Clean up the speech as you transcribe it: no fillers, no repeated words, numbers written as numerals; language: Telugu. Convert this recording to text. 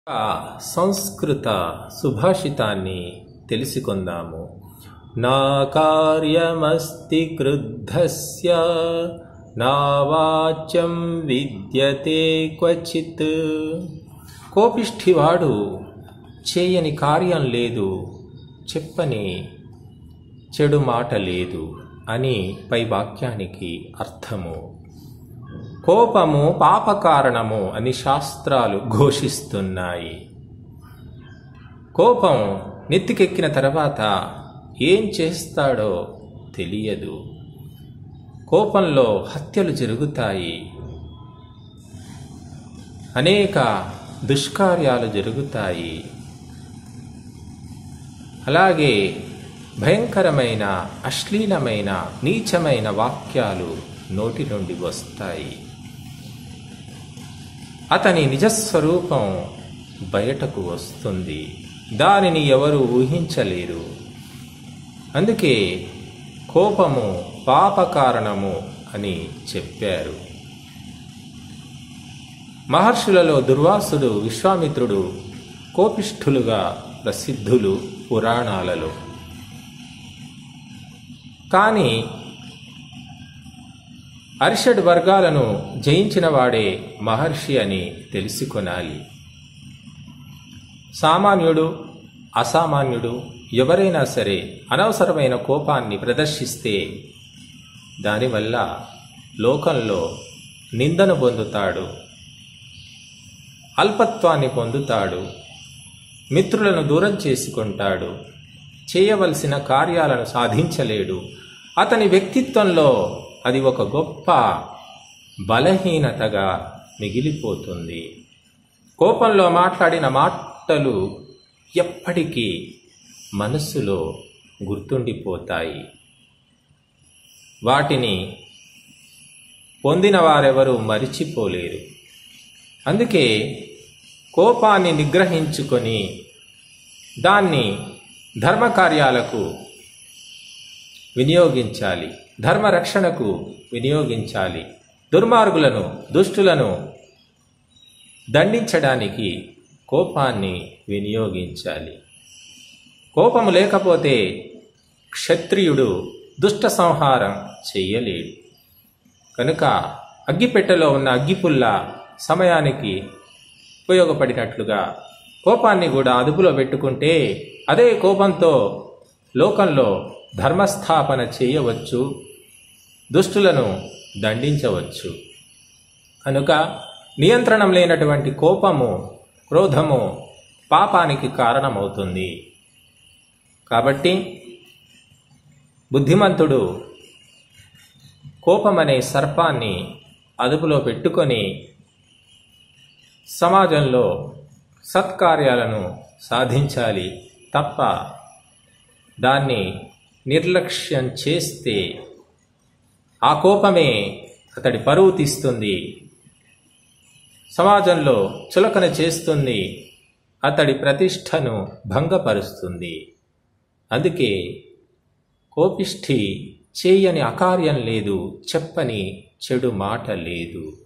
ఆ సంస్కృత సుభాషితాన్ని తెలుసుకుందాము. నా కార్యమస్తి క్రుద్ధస్య నా వాచ్యం విద్యతే క్వచిత్. కోపిష్ఠివాడు చేయని కార్యం లేదు, చెప్పని చెడు మాట లేదు అని పై వాక్యానికి అర్థము. కోపము పాపకారణము అని శాస్త్రాలు ఘోషిస్తున్నాయి. కోపం నెత్తికెక్కిన తర్వాత ఏం చేస్తాడో తెలియదు. కోపంలో హత్యలు జరుగుతాయి, అనేక దుష్కార్యాలు జరుగుతాయి. అలాగే భయంకరమైన అశ్లీలమైన నీచమైన వాక్యాలు నోటి నుండి వస్తాయి. అతని నిజస్వరూపం బయటకు వస్తుంది, దానిని ఎవరు ఊహించలేరు. అందుకే కోపము పాపకారణము అని చెప్పారు. మహర్షులలో దుర్వాసుడు, విశ్వామిత్రుడు కోపిష్ఠులుగా ప్రసిద్ధులు పురాణాలలో. కానీ అరిషడ్ వర్గాలను జయించిన వాడే మహర్షి అని తెలుసుకొనాలి. సామాన్యుడు, అసామాన్యుడు ఎవరైనా సరే అనవసరమైన కోపాన్ని ప్రదర్శిస్తే దానివల్ల లోకంలో నిందను పొందుతాడు, అల్పత్వాన్ని పొందుతాడు, మిత్రులను దూరం చేసుకుంటాడు, చేయవలసిన కార్యాలను సాధించలేడు. అతని వ్యక్తిత్వంలో అది ఒక గొప్ప బలహీనతగా మిగిలిపోతుంది. కోపంలో మాట్లాడిన మాటలు ఎప్పటికీ మనస్సులో గుర్తుండిపోతాయి. వాటిని పొందిన వారెవరూ మరిచిపోలేరు. అందుకే కోపాన్ని నిగ్రహించుకొని దాన్ని ధర్మకార్యాలకు వినియోగించాలి, ధర్మరక్షణకు వినియోగించాలి. దుర్మార్గులను, దుష్టులను దండించడానికి కోపాన్ని వినియోగించాలి. కోపము లేకపోతే క్షత్రియుడు దుష్ట సంహారం చెయ్యలేడు. కనుక అగ్గిపెట్టెలో ఉన్న అగ్గిపుల్ల సమయానికి ఉపయోగపడినట్లుగా కోపాన్ని కూడా అదుపులో పెట్టుకుంటే అదే కోపంతో లోకంలో ధర్మస్థాపన చేయవచ్చు, దుష్టులను దండించవచ్చు. కనుక నియంత్రణం లేనటువంటి కోపము, క్రోధము పాపానికి కారణమవుతుంది. కాబట్టి బుద్ధిమంతుడు కోపమనే సర్పాన్ని అదుపులో పెట్టుకొని సమాజంలో సత్కార్యాలను సాధించాలి తప్ప దాన్ని నిర్లక్ష్యం చేస్తే ఆ కోపమే అతడి పరువు తీస్తుంది, సమాజంలో చులకన చేస్తుంది, అతడి ప్రతిష్టను భంగపరుస్తుంది. అందుకే కోపిష్ఠి చేయని అకార్యం లేదు, చెప్పని చెడు మాట లేదు.